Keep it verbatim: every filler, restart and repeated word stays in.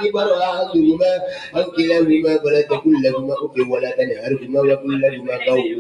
كبر أحدهما أو كلاهما فلا تقل لهما أف ولا تنهرهما وقل لهما قولا